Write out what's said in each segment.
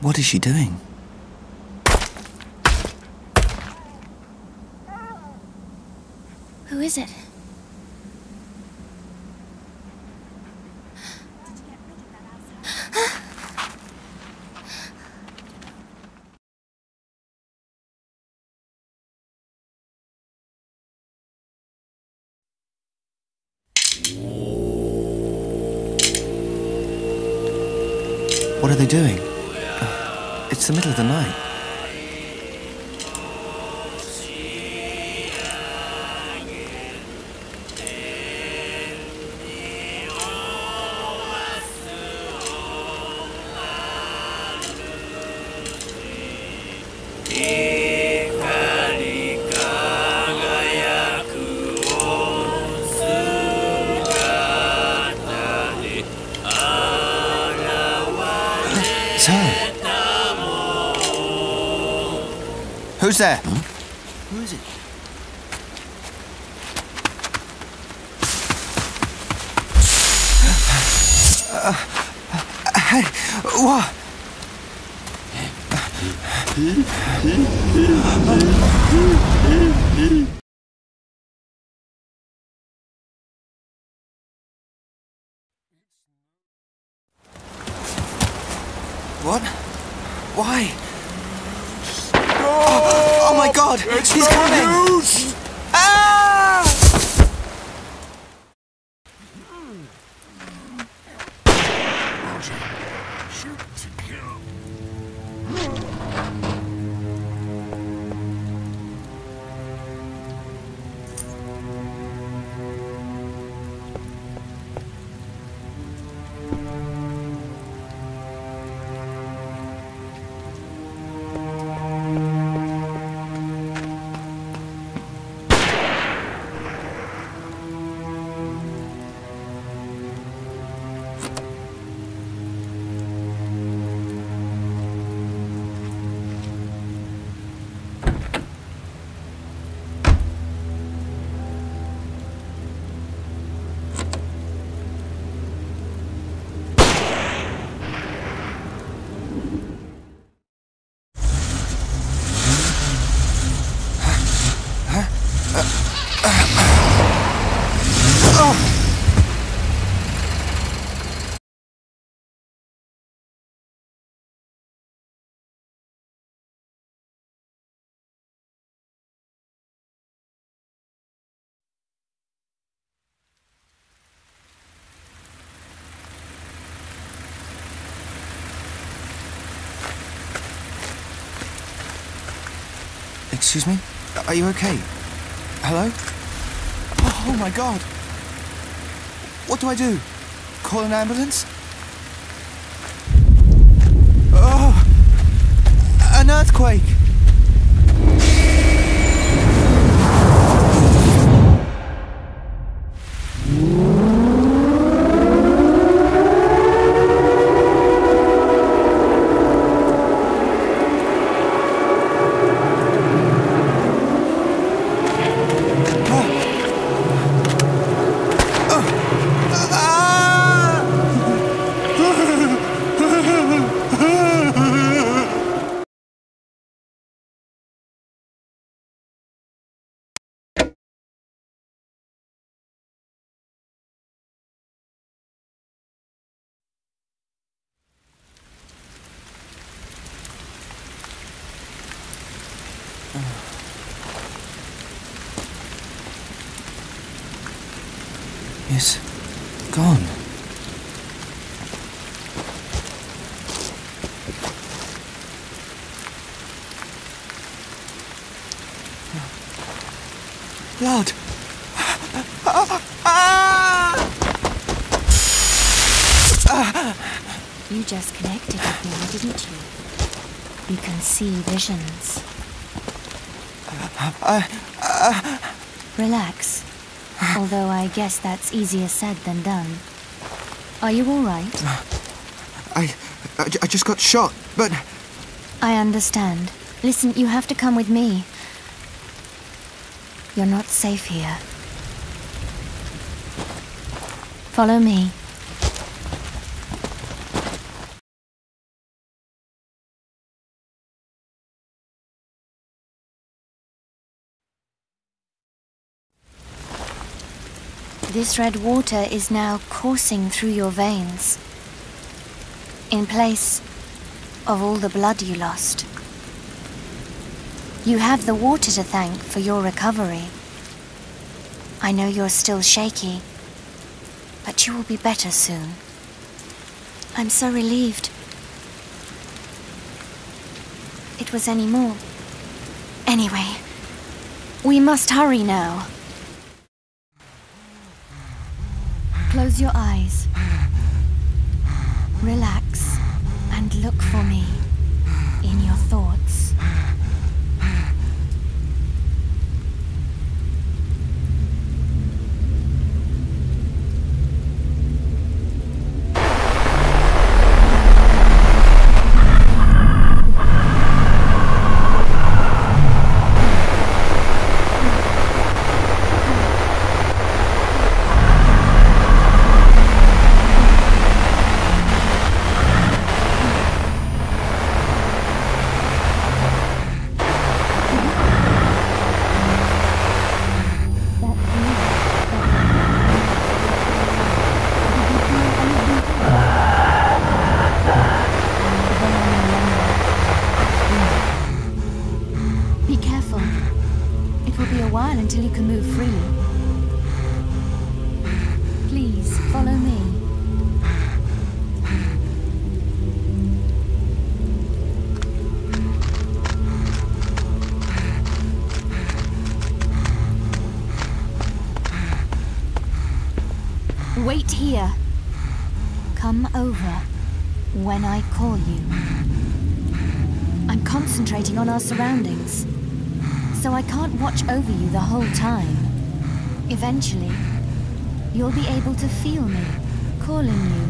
What is she doing? Who is it? What are they doing? It's the middle of the night. Sir! Who's there? Huh? Who is it? Hey, what? What? Why? Oh my God! He's coming! Use. Ah! Shoot to kill. Excuse me? Are you okay? Hello? Oh my God! What do I do? Call an ambulance? Oh! An earthquake! It's gone. Blood! You just connected with me, didn't you? You can see visions. Relax. Although I guess that's easier said than done. Are you all right? I just got shot, but... I understand. Listen, you have to come with me. You're not safe here. Follow me. This red water is now coursing through your veins, in place of all the blood you lost. You have the water to thank for your recovery. I know you're still shaky, but you will be better soon. I'm so relieved. It was any more. Anyway, we must hurry now. Close your eyes. Relax and look for me in your thoughts. Until you can move freely. Please, follow me. Wait here. Come over when I call you. I'm concentrating on our surroundings, so I can't watch over you the whole time. Eventually, you'll be able to feel me calling you.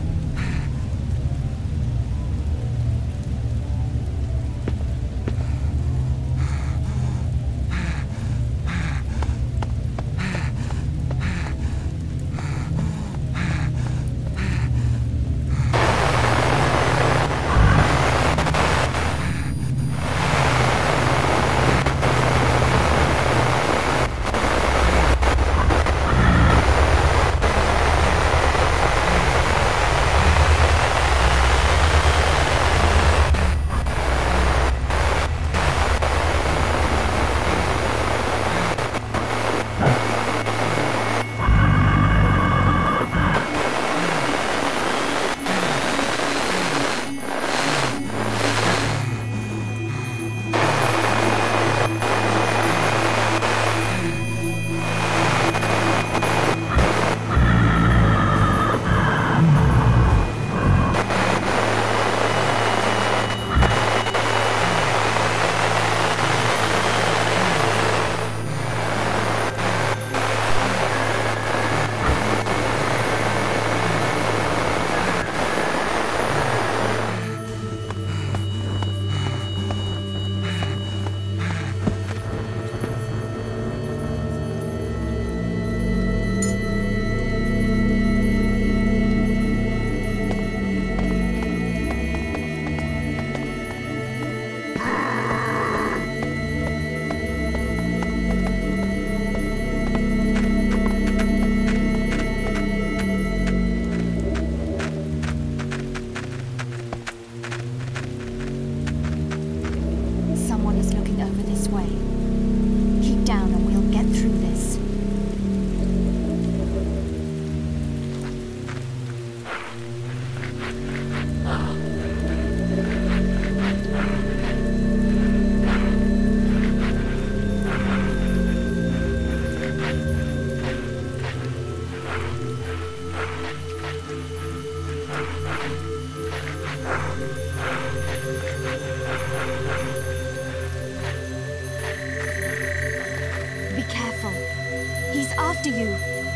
After you.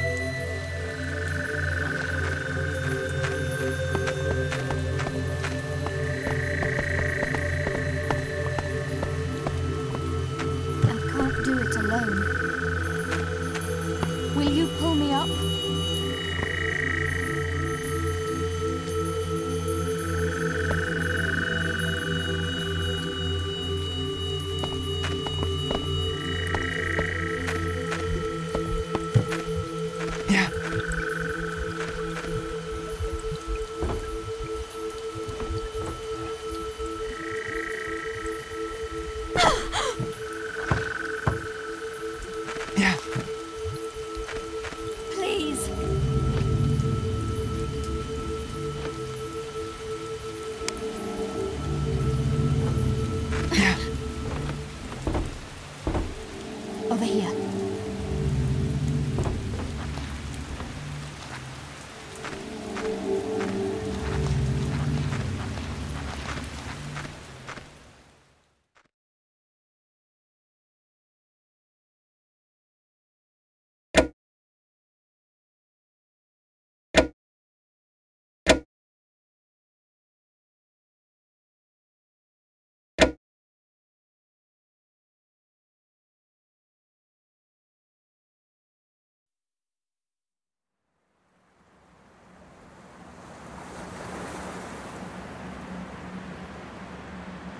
I can't do it alone. Will you pull me up?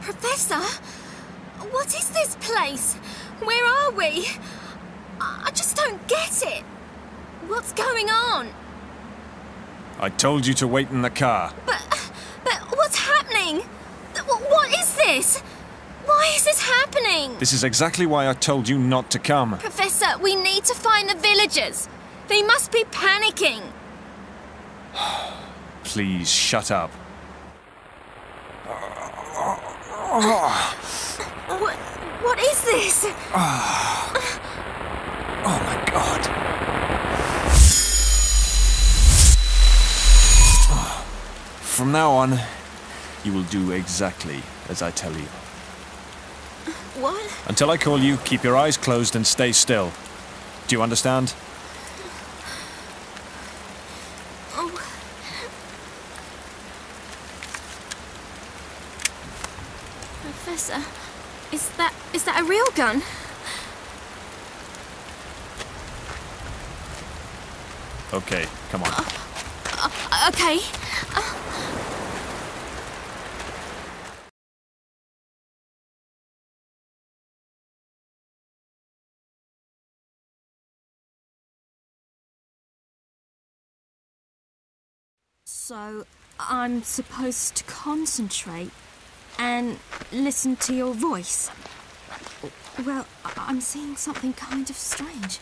Professor? What is this place? Where are we? I just don't get it. What's going on? I told you to wait in the car. But what's happening? What is this? Why is this happening? This is exactly why I told you not to come. Professor, we need to find the villagers. They must be panicking. Please shut up. What is this? Oh my God. From now on, you will do exactly as I tell you. What? Until I call you, keep your eyes closed and stay still. Do you understand? Oh. Professor, is that a real gun? Okay, come on. Okay. So, I'm supposed to concentrate and listen to your voice? Well, I'm seeing something kind of strange.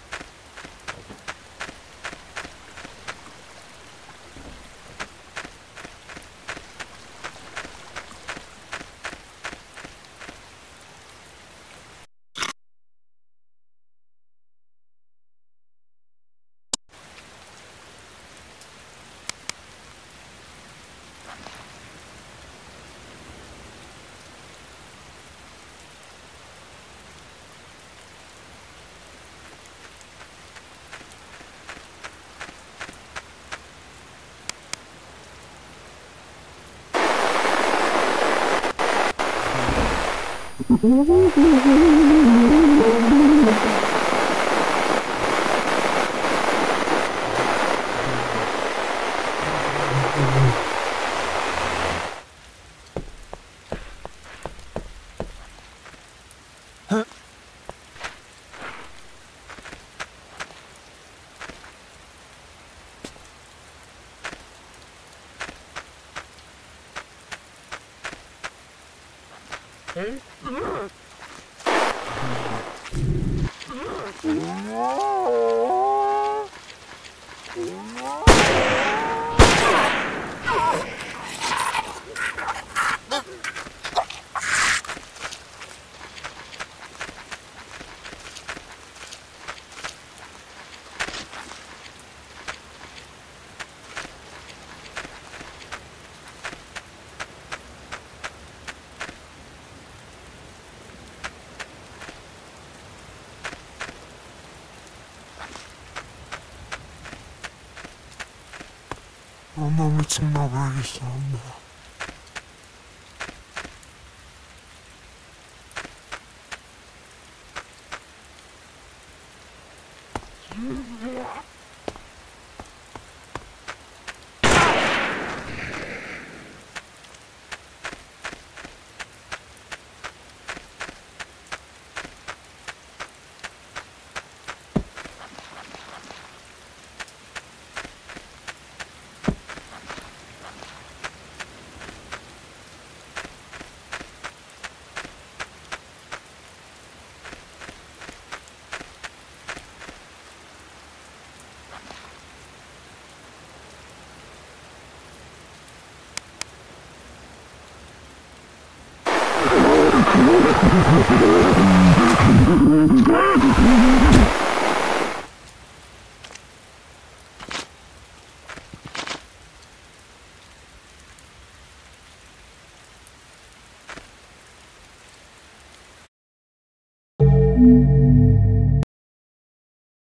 너무 참아버리겠어.